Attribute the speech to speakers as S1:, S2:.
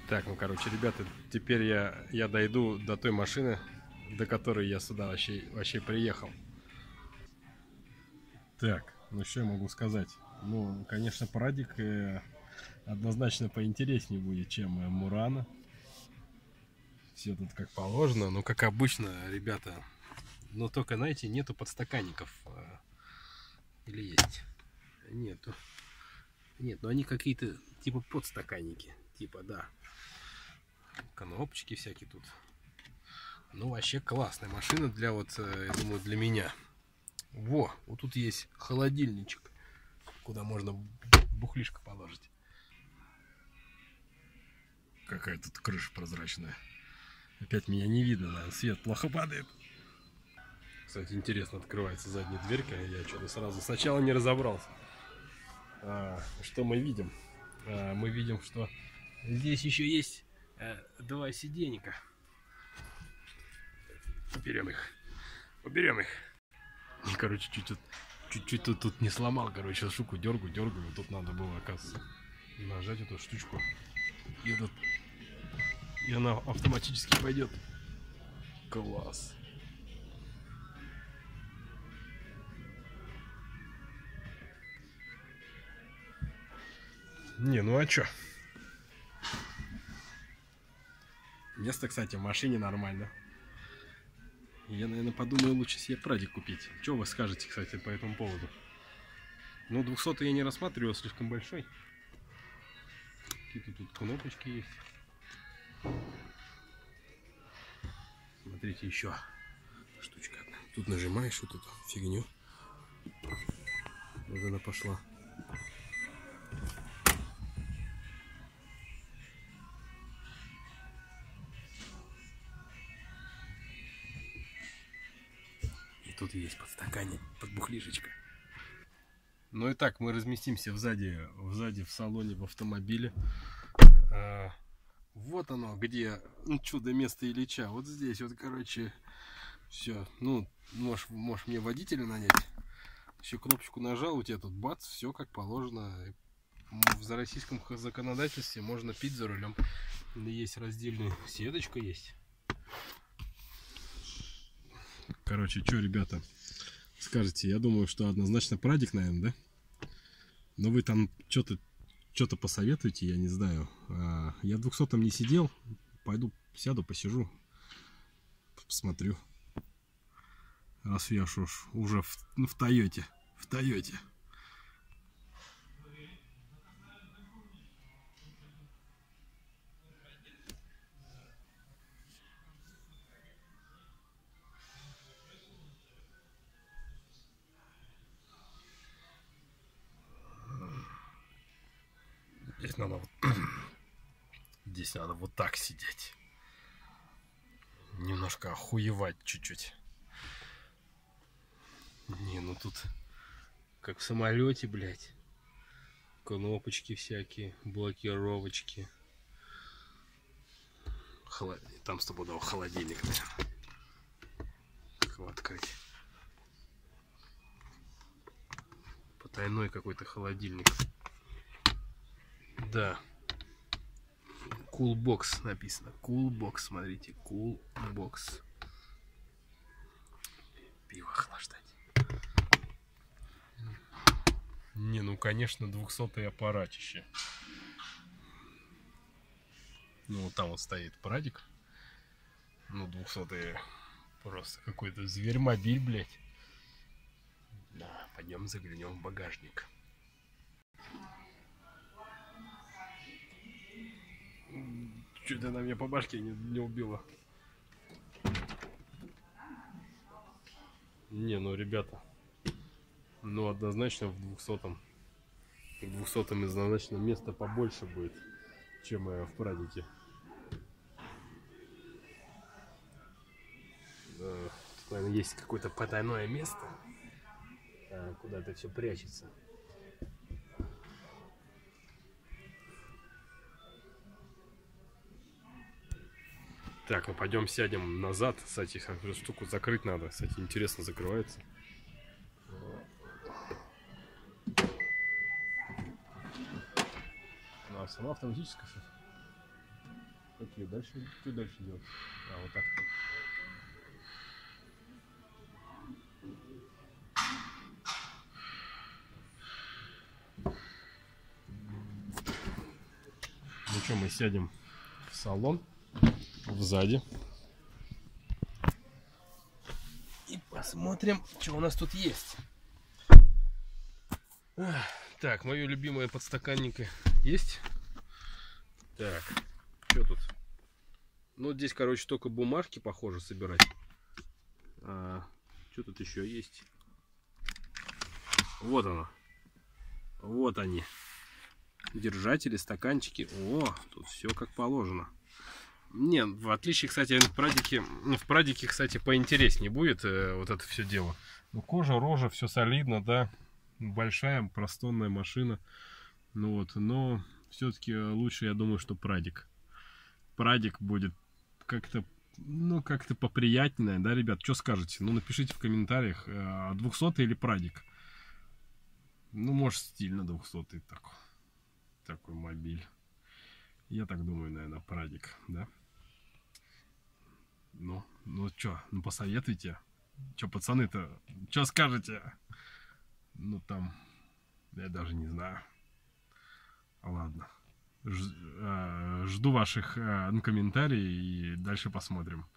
S1: Так, ну короче, ребята, теперь я дойду до той машины, до которой я сюда вообще приехал. Так, ну что я могу сказать? Ну, конечно, Прадик однозначно поинтереснее будет, чем Мурана. Все тут как положено, но как обычно, ребята. Но только, знаете, нету подстаканников. Или есть? Нету. Нет, но они какие-то типа подстаканники. Типа, да. Кнопочки всякие тут. Ну, вообще классная машина для вот, я думаю, для меня. Вот тут есть холодильничек, куда можно бухлишко положить. Какая тут крыша прозрачная. Опять меня не видно, наверное, свет плохо падает. Кстати, интересно, открывается задняя дверька. Я что-то сразу сначала не разобрался. Что мы видим? Мы видим, что здесь еще есть два сиденька. Уберем их. Уберем их. И, короче, чуть-чуть тут не сломал. Короче, штуку дергаю. Тут надо было, оказывается, нажать эту штучку. И она автоматически пойдет. Класс. Не, ну а чё? Место, кстати, в машине нормально. Я, наверное, подумаю, лучше себе Прадик купить. Что вы скажете, кстати, по этому поводу? Ну, 200 я не рассматривал, слишком большой. Какие-то тут кнопочки есть. Смотрите, еще штучка. Тут нажимаешь вот эту фигню. Вот она пошла. И тут есть подстаканник, подбухлишечка. Ну и так, мы разместимся сзади в салоне, в автомобиле. Вот оно, где чудо место Ильича. Вот здесь вот, короче, все. Ну, можешь мне водителя нанять. Еще кнопочку нажал, у тебя тут бац, все как положено. В российском законодательстве можно пить за рулем. Есть раздельная сеточка есть. Короче, что, ребята, скажете? Я думаю, что однозначно Прадик, наверное, да? Но вы там что-то посоветуете, я не знаю. Я в 200-м не сидел. Пойду сяду, посижу, посмотрю. Раз я уже в Тойоте. В Тойоте. Здесь надо вот так сидеть. Немножко охуевать чуть-чуть. Не, ну тут как в самолете, блядь. Кнопочки всякие, блокировочки. Там стопудово холодильник, наверное. Его открыть. Потайной какой-то холодильник. Да. Coolbox написано. Coolbox, смотрите. Coolbox. Пиво охлаждать. Не, ну конечно, 200-й аппаратище. Ну вот там вот стоит Прадик. Ну 200-й просто какой-то зверь-мобиль, блядь. Да, пойдем заглянем в багажник. Что-то она меня по башке не убила. Не, ну ребята, ну однозначно в 200-м. В 200-м однозначно места побольше будет, чем в Прадике. Тут, наверное, есть какое-то потайное место, куда это все прячется. Так, ну пойдем сядем назад. Кстати, эту штуку закрыть надо. Кстати, интересно закрывается. Сама автоматическая. стыки. Дальше, что дальше делать? А, вот так. Ну что, мы сядем в салон, сзади. И посмотрим, что у нас тут есть. Так, мое любимое подстаканники есть. Так, что тут? Ну, здесь, короче, только бумажки, похоже, собирать. Что тут еще есть? Вот оно. Вот они. Держатели, стаканчики. О, тут все как положено. Не, в отличие, кстати, в прадике, кстати, поинтереснее будет вот это все дело. Ну, кожа, рожа, все солидно, да. Большая, просторная машина. Ну вот, но все-таки лучше, я думаю, что прадик. Прадик будет как-то, ну, как-то поприятнее, да, ребят? Что скажете? Ну, напишите в комментариях, 200 или прадик. Ну, может, стильно 200 такой мобиль. Я так думаю, наверное, прадик, да? Ну что, ну посоветуйте. Что, пацаны-то, что скажете? Ну, там, я даже не знаю. Ладно. Жду ваших комментариев и дальше посмотрим.